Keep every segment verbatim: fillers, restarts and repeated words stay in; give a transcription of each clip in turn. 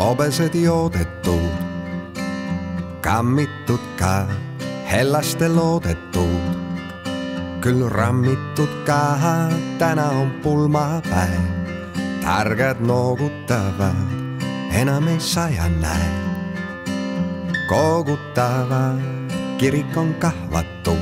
Obesed joodetud, kammitud ka, hellaste loodetud, küll rammitud ka, täna on pulmapäev. Targad noogutavad, enam ei saja näe. Koogutavad, kirik on kahvatu,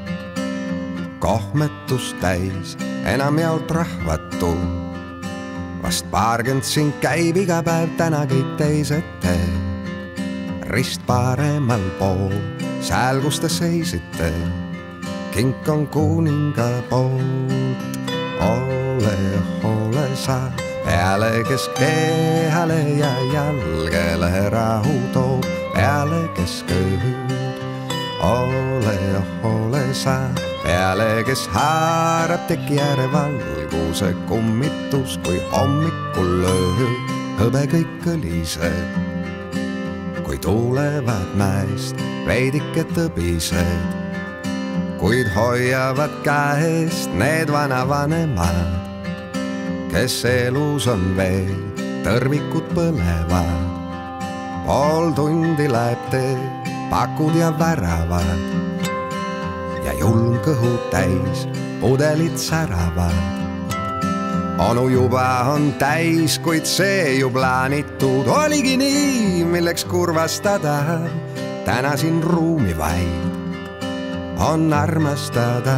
kohmetus täis, enam jaolt rahvatu. Vast paarkümmend siin käib iga päev, täna kõik teised teeb. Rist paremal pool, sääl kus te seisite, kink on kuninga poolt. Ole, ole sa peale, kes kehale ja jalgele rahu toob, peale keskööd. Ole, ole sa peale, kes haarab teki ääre valguse kummitus, kui hommikul lööb hõbe kõik kõlised. Kui tulevad mäest veidike tõbised, kuid hoiavad käest need vanavanemad, kes elus on veel, tõrvikud põlevad. Pool tundi läheb tee, pakud ja väravad ja julm kõhu täis, pudelid säravad. Onu juba on täis, kuid see ju plaanitud oligi nii, milleks kurvastada. Täna siin ruumi vaid on armastada.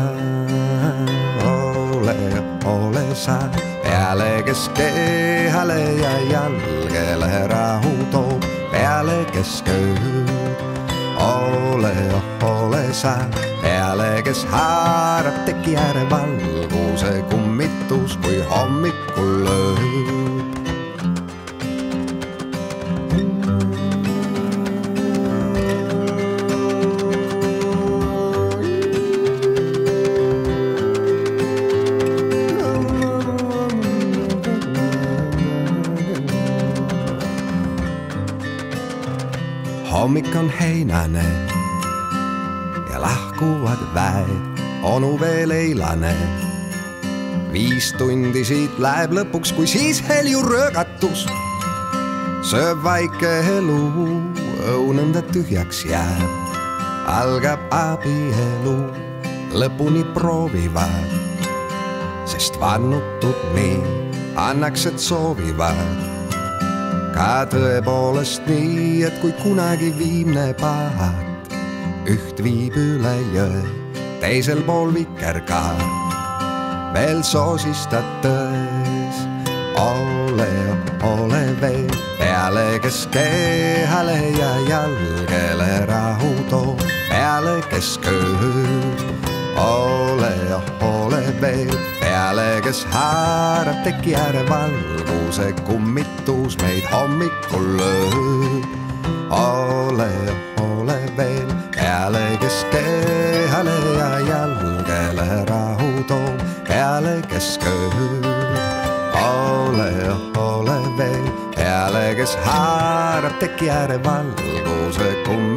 Ole, ole sa peale, kes kehale ja jalgele rahu toob, peale keskööd. Ole, ole sa peale, kes haarab teki ääre valguse kummitus, kui hommikul lööb. Hommik on heinane ja lahkuvad väed, onu veel eilane. Viis tundi siit läheb lõpuks, kui siis helju röögatus sööb vaike elu, õunõnda tühjaks jääb. Algab abielu, lõpuni proovivad, sest vannutud nii annaks, et soovivad. Ka tõepoolest nii, et kui kunagi viimne paat üht viib üle jõe, teisel pool vikerkaar veel soosistad tões. Ole, ole veel peale, kes kehale ja jalgele rahu toob, peale keskööd. Ole, ole veel peale, kes haarab teki ääre valguse kummitus, meid hommikul lööb. Ole, ole veel peale, kes kehale ja jalgele rahu toob, peale keskööd. Ole, ole veel peale, kes haarab teki ääre valguse kummitus.